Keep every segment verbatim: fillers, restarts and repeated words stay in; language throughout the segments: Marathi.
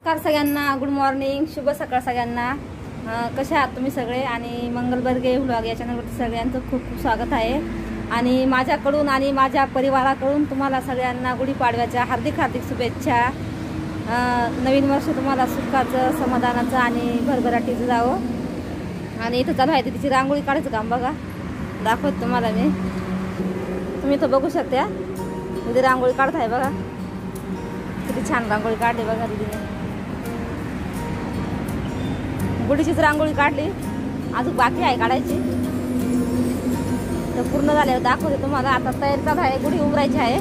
नमस्कार सगळ्यांना, गुड मॉर्निंग, शुभ सकाळ सगळ्यांना. कसे आहात तुम्ही सगळे? आणि मंगलबर्गे व्लॉग या चॅनलवरती सगळ्यांचं खूप खूप स्वागत आहे. आणि माझ्याकडून आणि माझ्या परिवाराकडून तुम्हाला सगळ्यांना गुढीपाडव्याच्या हार्दिक हार्दिक शुभेच्छा. नवीन वर्ष तुम्हाला सुखाचं, समाधानाचं आणि भरभराटीचं जावं. आणि इथं चालू आहे तिची रांगोळी काढायचं काम बघा, दाखवत तुम्हाला मी. तुम्ही इथं बघू शकता, तिथे रांगोळी काढत आहे बघा. किती छान रांगोळी काढली बघा दीदीने. गुढीचीच रांगोळी काढली, अजून बाकी आहे काढायची. तर पूर्ण झाल्यावर दाखवते तुम्हाला. आता तयारी चालू आहे, गुढी उभारायची आहे.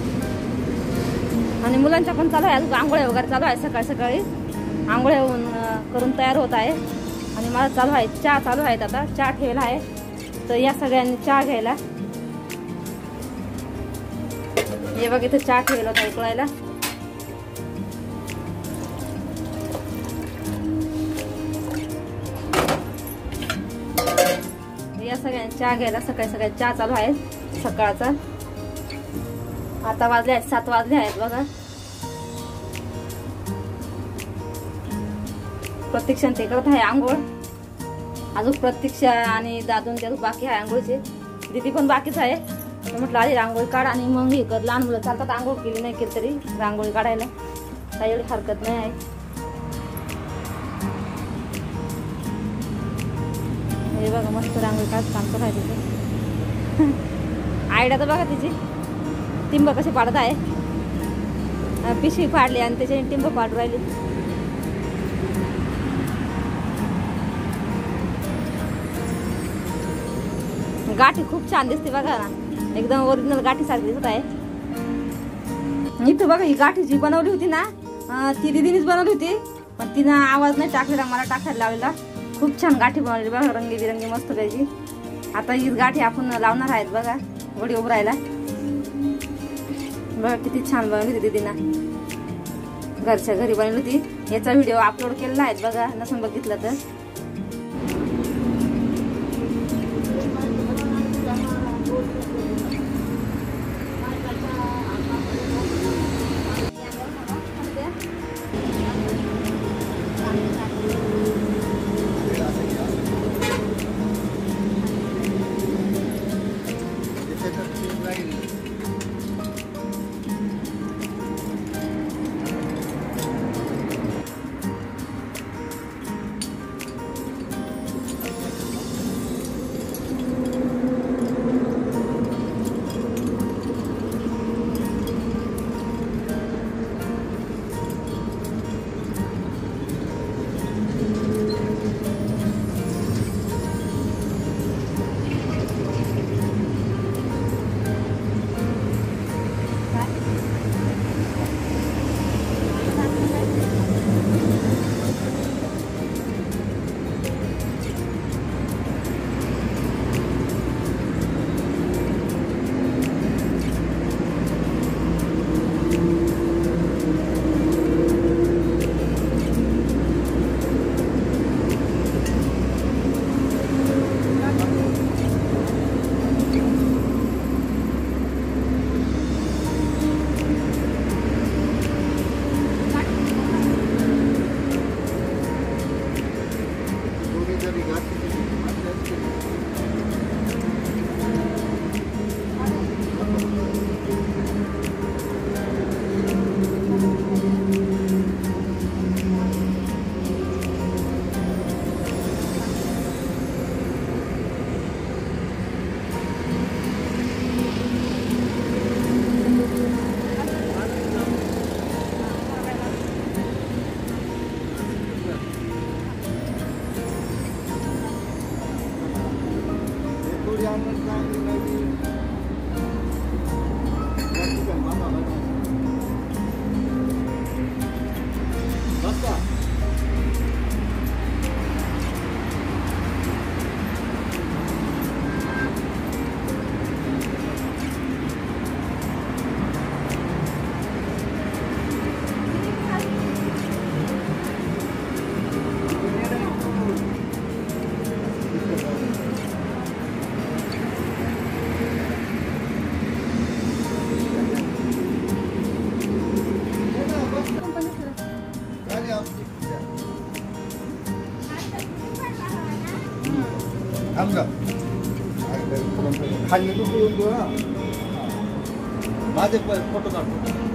आणि मुलांच्या पण चालू आहे, अजून आंघोळ्या वगैरे चालू आहे. सकाळी सकाळी आंघोळ्या होऊन करून तयार होत आहे. आणि मला चालू आहे चहा चालू आहेत. आता चहा ठेवला आहे, तर या सगळ्यांनी चहा घ्यायला. हे बघ इथं चहा ठेवला होता उकळायला. या सगळ्यांनी चहा घ्यायला. सकाळी सकाळी चहा चालू आहे सकाळचा. आता वाजले आहेत सात वाजले आहेत बघा. प्रतीक्षा ते करत आहे आंघोळ. अजून प्रतीक्षा आणि दादून ते बाकी आहे आंघोळचे. दीदी पण बाकीच आहे. म्हटलं आधी रांगोळी काढ आणि मग हे कर. लहान मुलं चालतात, आंघोळ केली नाही केली तरी रांगोळी काढायला काही एवढी हरकत नाही आहे. हे बघा मस्त रांगोळी काढ काम करत आहे तिथे. आयडिया तर बघा तिची. टिंब कशी पाडत आहे. पिशवी फाडली आणि त्याच्याने टिंब पाडू राहिली. गाठी खूप छान दिसते बघा ना, एकदम ओरिजिनल गाठी सारखी दिसत आहे. इथं बघा ही गाठी जी बनवली होती ना, ती दीदीनेच बनवली होती. पण तिनं आवाज नाही टाकलेला, मला टाकायला लावलेला. खूप छान गाठी बनवली बघा, रंगीबिरंगी मस्त पैकी. आता हीच गाठी आपण लावणार आहेत बघा गुढी उभारायला. बघा किती छान बनवली होती दीदीनं, घरच्या घरी बनवली होती. याचा व्हिडिओ अपलोड केलेला आहे बघा, नसून बघितलं तर. खाली तू येऊन देऊ ना माझे फोटो काढतो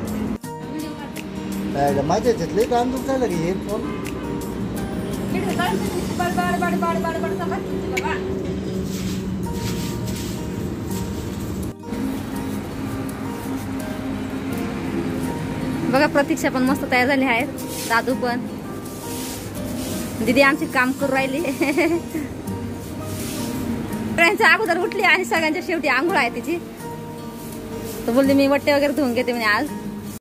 माझ्या याच्यातले तांदूळ काय लागे हे फोन बघा प्रतीक्षा पण मस्त तयार झाली आहेत, दादू पण, दीदी आमची काम करू राहिली. सगळ्यांच्या अगोदर उठली आणि सगळ्यांच्या शेवटी आंघोळ आहे तिची. तर बोलली मी वट्टे वगैरे धुवून घेते म्हणे आज.